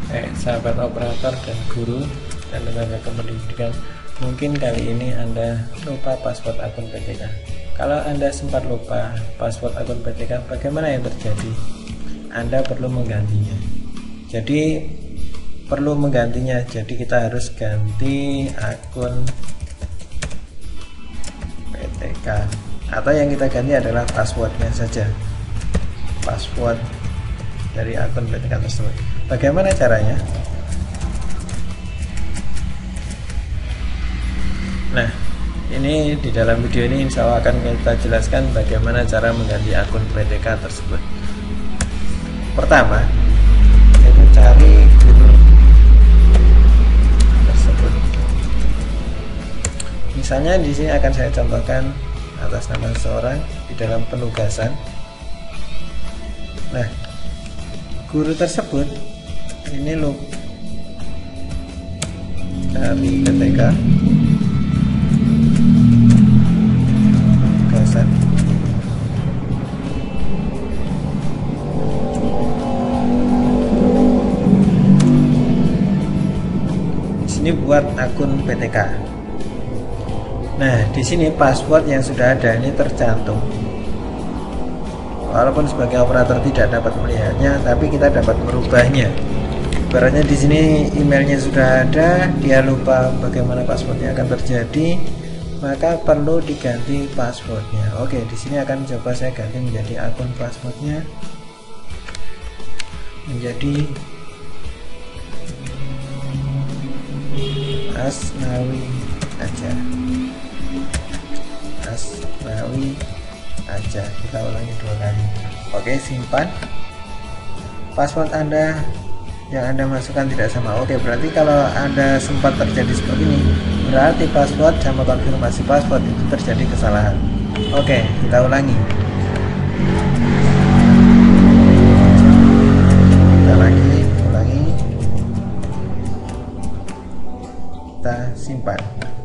sahabat operator dan guru dan tenaga kependidikan, mungkin kali ini Anda lupa password akun PTK. Kalau Anda sempat lupa password akun PTK, bagaimana yang terjadi? Anda perlu menggantinya. Jadi kita harus ganti akun PTK, atau yang kita ganti adalah passwordnya saja, password dari akun PTK tersebut. Bagaimana caranya? Nah, ini di dalam video ini insya Allah akan kita jelaskan bagaimana cara mengganti akun PTK tersebut. Pertama, kita cari guru tersebut. Misalnya di sini akan saya contohkan atas nama seseorang di dalam penugasan. Nah, guru tersebut ini lo cari PTK penugasan. Di sini buat akun PTK. Nah, di sini password yang sudah ada ini tercantum. Walaupun sebagai operator tidak dapat melihatnya, tapi kita dapat merubahnya. Ibaratnya di sini emailnya sudah ada, dia lupa bagaimana passwordnya akan terjadi, maka perlu diganti passwordnya. Oke, di sini akan coba saya ganti menjadi akun passwordnya menjadi Asnawi aja. Asnawi aja. Kita ulangi 2 kali. Oke, simpan. Password Anda yang Anda masukkan tidak sama. Oke, berarti kalau Anda sempat terjadi seperti ini, berarti password sama konfirmasi password itu terjadi kesalahan. Oke, kita ulangi. Kita ulangi. Kita simpan.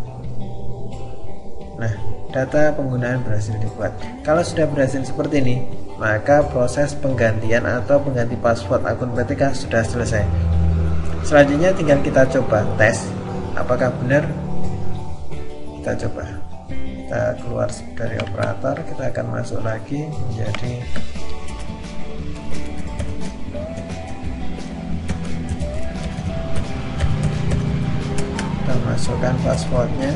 Nah, data penggunaan berhasil dibuat. Kalau sudah berhasil seperti ini, maka proses penggantian atau pengganti password akun PTK sudah selesai. Selanjutnya tinggal kita coba tes apakah benar. Kita coba. Kita keluar dari operator, kita akan masuk lagi menjadi kita masukkan passwordnya.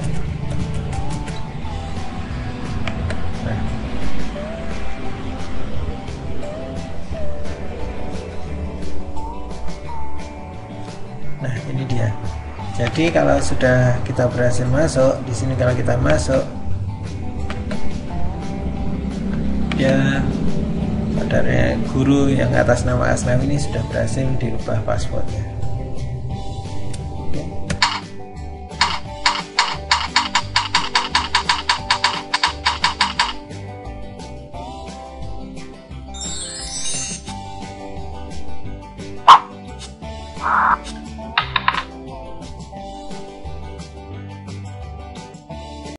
Nah, ini dia. Jadi kalau sudah kita berhasil masuk, di sini kalau kita masuk, ya saudara guru yang atas nama Asnawi ini sudah berhasil dirubah passwordnya. Oke.